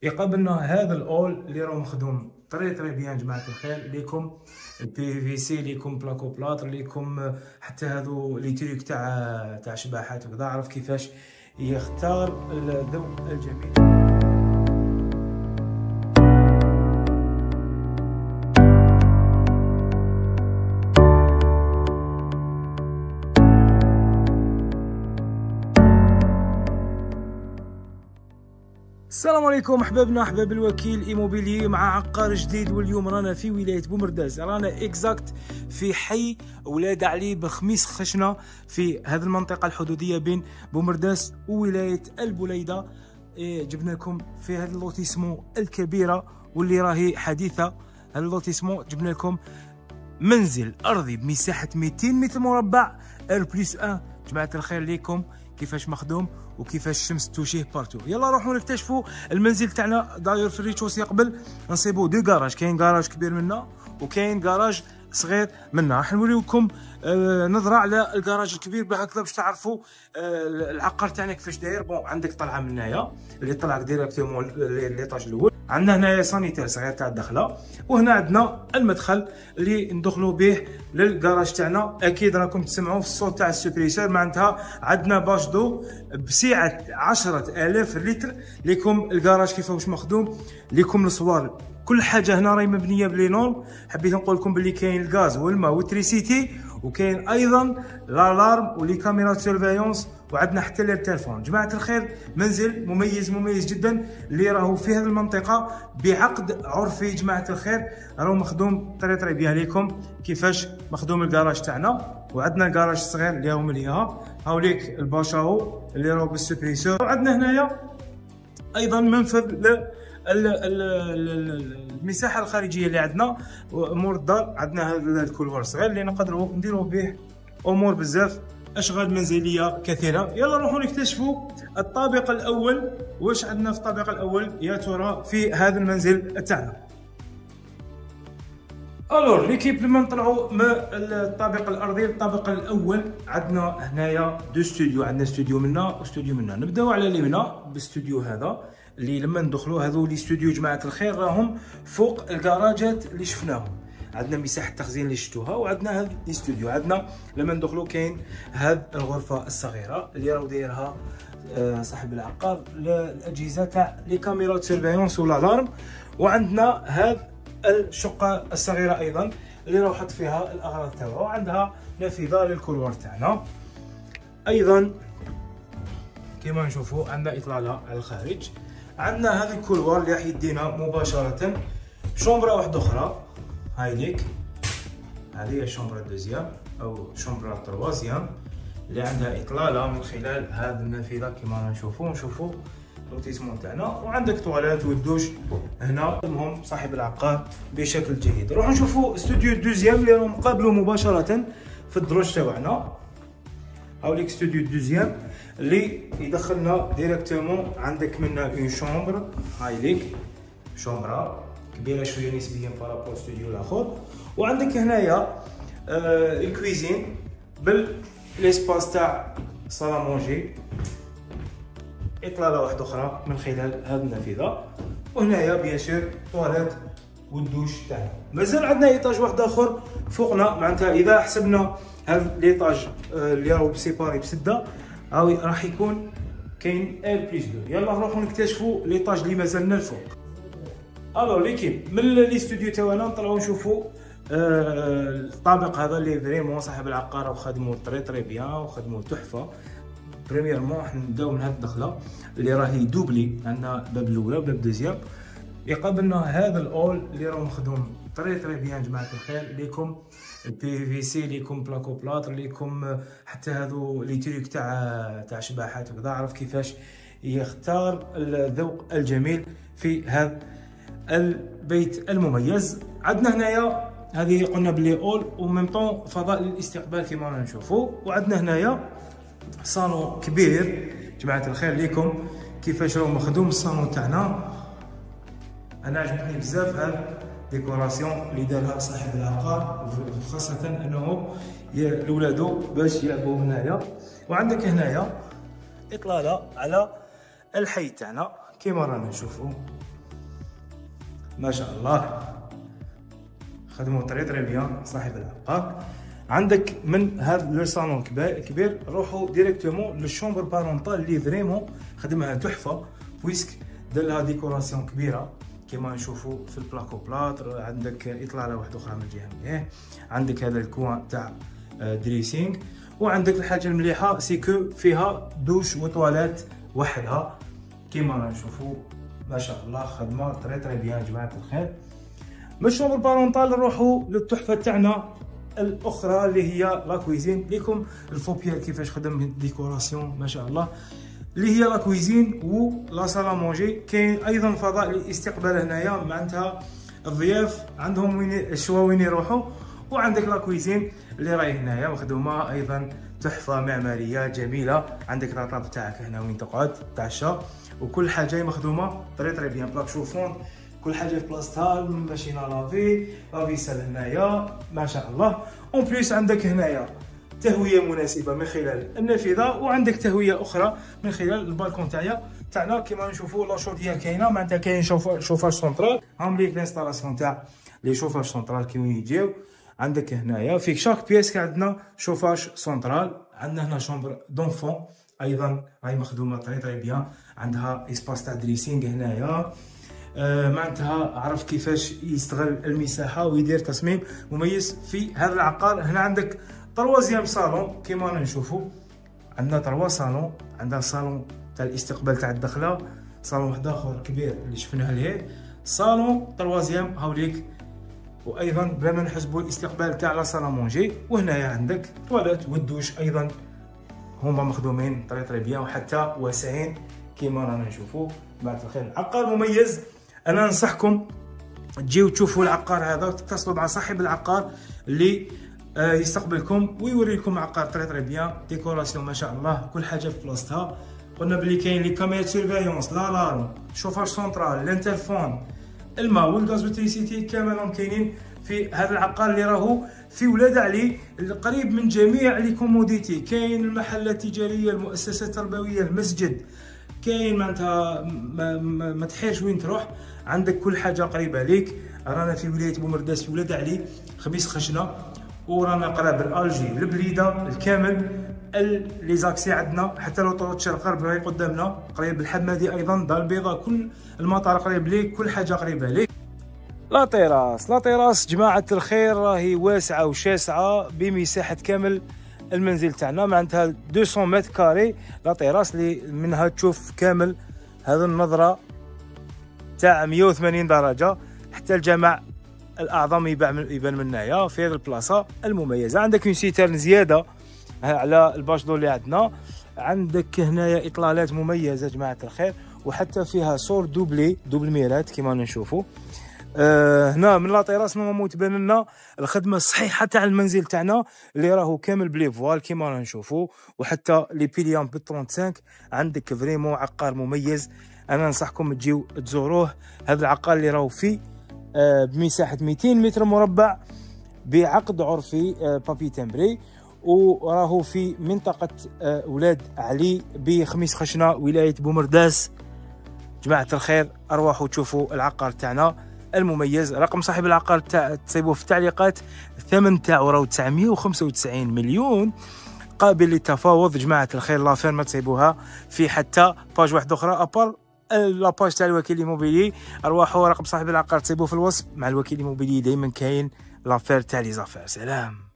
يقابلنا هذا الاول اللي راه مخدوم طري بيان جماعه الخير. ليكم البي في سي، ليكم بلاكو بلاطر، ليكم حتى هذو لي تريك تاع شباحات وكذا. عرف كيفاش يختار الذوق الجميل. السلام عليكم احبابنا، احباب الوكيل ايموبيلي، مع عقار جديد. واليوم رانا في ولايه بومرداس، رانا اكزاكت في حي ولاد علي بخميس خشنه، في هذه المنطقه الحدوديه بين بومرداس وولايه البليده. جبنا لكم في هذا اللوتيسمون الكبيره واللي راهي حديثه. هذا اللوتيسمون جبنا لكم منزل ارضي بمساحه 200 متر مربع R+1. جماعه الخير ليكم كيفاش مخدوم وكيفاش الشمس توشيه بارتو. يلا روحوا نكتشفوا المنزل تاعنا. داير في الريتشوسي قبل نصيبوا دو كراج، كاين كراج كبير منا وكاين كراج صغير منا. راح نوريوكم نظره على الكراج الكبير بهكذا باش تعرفوا العقار تاعنا كيفاش داير. بون عندك طلعه من هنايا اللي طلعك ديريكتومون ليطاج الاول. عندنا هنايا سانيتير صغير تاع الدخله، وهنا عندنا المدخل اللي ندخلوا به للكراج تاعنا. اكيد راكم تسمعوا في الصوت تاع السوبريسور. معناتها عندنا باش دو بسعه 10,000 لتر. ليكم الكراج كيفاش مخدوم، ليكم الصوالب، كل حاجه هنا راهي مبنيه بلي نورم. حبيت نقول لكم بلي كاين الغاز والماء والتريسيتي، وكاين ايضا لالارم ولي كاميرات سيرفيونس، وعندنا حتى التليفون. جماعه الخير منزل مميز جدا اللي راهو في هذه المنطقه بعقد عرفي. جماعه الخير راهو مخدوم طري بيان. ليكم كيفاش مخدوم الكراج تاعنا، وعندنا الكراج الصغير اللي هو مليها هاوليك الباشاو اللي راهو بالسوبريسور. وعندنا هنايا ايضا منفذ المساحه الخارجيه اللي عندنا امور الدار. عندنا هذا الكولوار الصغير اللي نقدروا نديروا به امور بزاف، اشغال منزليه كثيره. يلا نروحوا نكتشفوا الطابق الاول. واش عندنا في الطابق الاول يا ترى في هذا المنزل تاعنا؟ الور ليكيب لما نطلعوا من الطابق الارضي للطابق الاول، عندنا هنايا دو ستوديو. عندنا استوديو منا واستوديو منا. نبداو على اليمنى باستوديو هذا اللي لما ندخلوا هذو لي ستوديو جماعه الخير راهم فوق الكراجات اللي شفناهم. عندنا مساحه تخزين اللي شفتوها، وعندنا هذا لي ستوديو. عندنا لما ندخلوا كاين هذه الغرفه الصغيره اللي راهو دايرها صاحب العقار الاجهزه تاع لي كاميرات سيرفيونس والالارم. وعندنا هذه الشقه الصغيره ايضا اللي راهو حط فيها الاغراض تاعو، وعندها نافذه للكولوار تاعنا. ايضا كما نشوفوا عندنا اطلاله على الخارج. عندنا هذا الكولوار اللي راح يدينا مباشره شومبرا واحده اخرى. هاي ليك، هذه هي الشومبرا الدوزيام او شومبرا تروازيام اللي عندها اطلاله من خلال هذه النافذه كما نشوفوا اللوتيسمون تاعنا. وعندك تواليت والدوش هنا. المهم صاحب العقار بشكل جيد. نروحوا نشوفوا استوديو الدوزيام اللي راهو مقابله مباشره في الدروج تاعنا. هاوليك استوديو الدوزيام اللي يدخلنا ديريكتومون. عندك منها اون شومبر، هاي ليك شومبرا كبيره شويه نسبيا بارابور استوديو الاخر. وعندك هنايا الكويزين بالاسباس تاع صالا مونجي، اطلاله واحده اخرى من خلال هذه النافذه. وهنايا بيان سور تواليت والدوش تاعنا. مازال عندنا ايطاج واحد اخر فوقنا. معناتها اذا حسبنا هذا ليطاج اللي راهو سيباري بسده راح يكون كاين R+2. يلا نروحوا نكتشفوا ليطاج اللي مازالنا الفوق. الو ليكيب من لي ستوديو تاعنا نطلعوا نشوفوا الطابق هذا اللي فريمون صاحب العقار وخدموا طري بيان وخدموا تحفه. بريميرمون راح نبداو من هذه الدخله اللي راهي دوبلي. عندنا باب الاولى وباب دوزيام. يقابلنا هذا الاول اللي راه مخدوم طري بيان جماعه الخير. ليكم البي في سي، ليكم بلاكو بلاطر، ليكم حتى هذو لي تريك تاع شباحات وكذا. عرف كيفاش يختار الذوق الجميل في هذا البيت المميز. عندنا هنايا هذه قلنا بلي اول وميم طون فضاء للاستقبال كما رانا نشوفوا. وعندنا هنايا صالون كبير جماعه الخير. ليكم كيفاش راهو مخدوم الصالون تاعنا. انا عجبتني بزاف هذا ديكوراسيون اللي دارها صاحب العقار، خاصه انه لولادو باش يلعبوا هنايا. وعندك هنايا اطلاله على الحي تاعنا كما رانا نشوفوا. ما شاء الله، خدموا طري بيان صاحب العقار. عندك من هذا لو صالون كبير روحوا ديريكتومون للشومبر بارونتال اللي فريمون خدمها تحفه، بويسك دار لها ديكوراسيون كبيره كما نشوفوا في البلاكو بلاط. عندك اطلاله واحده اخرى من الجهه، عندك هذا الكوان تاع دريسينغ، وعندك الحاجه المليحه سيكو فيها دوش وطواليت وحدها كما نشوفوا. ما شاء الله خدمه طري بيان جماعه الخير. من الشومبر بارونتال نروحوا للتحفه تاعنا الاخرى اللي هي لا كويزين. ليكم الفوبيال كيفاش خدم ديكوراسيون ما شاء الله، اللي هي لا كويزين و لا سال مونجي. كاين ايضا فضاء للاستقبال هنايا، معناتها الضياف عندهم وين الشوا وين يروحوا. وعندك لا كويزين اللي راهي هنايا مخدومه ايضا تحفه معماريه جميله. عندك لاطاب تاعك هنا وين تقعد تعشى، وكل حاجه مخدومه طري بيان. بلاك شوفون كل حاجه في بلاصتها، ماشينا لافي لافيسال هنايا ما شاء الله. اون بليس عندك هنايا تهويه مناسبه من خلال النافذه، وعندك تهويه اخرى من خلال البالكون تاعنا كما نشوفوا. لا شوديه كاينه، معناتها كاين شوفاج سونترال. هاهم ليك لانستالاسيون تاع لي شوفاج سونترال كي وين يجيو. عندك هنايا في شاك بيس عندنا شوفاج سونترال. عندنا هنا شومبر دونفون ايضا راهي مخدومه طري بيان، عندها اسباس تاع دريسينغ هنايا. معناتها عرف كيفاش يستغل المساحه ويدير تصميم مميز في هذا العقار. هنا عندك تروازيام صالون كيما نشوفوا، عندنا تروا صالون. عندنا صالون تاع الاستقبال تاع الدخله، صالون واحد اخر كبير اللي شفناه لهيه، صالون تروازيام هاوليك. وايضا بلا ما نحسبوا الاستقبال تاع لا صالون مونجي. وهنايا عندك تواليت والدوش ايضا هما مخدومين طري بيان، وحتى واسعين كيما رانا نشوفوا. بعد الخير عقار مميز. انا ننصحكم تجيو تشوفوا العقار هذا وتتصلوا مع صاحب العقار اللي يستقبلكم ويوريكم عقار طري بيان. ديكوراسيون ما شاء الله، كل حاجه في بلاصتها. قلنا بلي كاين لي كاميرا سيرفايونس، لالارم، شوفاج سونترال، الانترفون، الماء والغازوتريسيتي كاملهم كاينين في هذا العقار اللي راهو في ولاد علي، قريب من جميع لي كوموديتي. كاين المحلات التجاريه، المؤسسات التربويه، المسجد، كاين معناتها ما تحيرش وين تروح، عندك كل حاجه قريبه ليك. رانا في ولايه بومرداس في ولاد علي خميس خشنه، ورانا قراب الالجي البليده الكامل. لي زاكسي عندنا حتى لو طرق الشرق غرب راهي قدامنا، قريب الحمادي ايضا، دار البيضاء، كل المطار قريب ليك، كل حاجه قريبه ليك. لا تيراس جماعه الخير راهي واسعه وشاسعه بمساحه كامل المنزل تاعنا، معناتها 200 متر كاري. لا تيراس اللي منها تشوف كامل هذا النظره تاع 180 درجه، حتى الجامع الاعظم يبان من هنايا في هذه البلاصه المميزه. عندك اون سيترن زياده على الباشدو اللي عندنا. عندك هنايا اطلالات مميزه جماعه الخير، وحتى فيها سور دوبل ميرات كما نشوفوا. هنا من لا تيراس نورمالمون تبان لنا الخدمه الصحيحه تاع المنزل تاعنا اللي راهو كامل بلي فوال كيما رانا نشوفوا، وحتى لي بيليان ب 35. عندك فريمون عقار مميز. انا ننصحكم تجيو تزوروه. هذا العقار اللي راهو فيه بمساحه 200 متر مربع بعقد عرفي بابي تمبري، وراهو في منطقه ولاد علي بخميس خشنه ولايه بومرداس. جماعه الخير ارواحوا تشوفوا العقار تاعنا المميز. رقم صاحب العقار تصيبوه في التعليقات. الثمن تاعو راهو 995 مليون، قابل للتفاوض. جماعه الخير لافير ما تصيبوها في حتى باج واحده اخرى ابار لاباج تاع الوكيل ايموبيلي. ارواحوا رقم صاحب العقار تصيبوه في الوصف. مع الوكيل ايموبيلي دائما كاين لافير تاع لي زافير. سلام.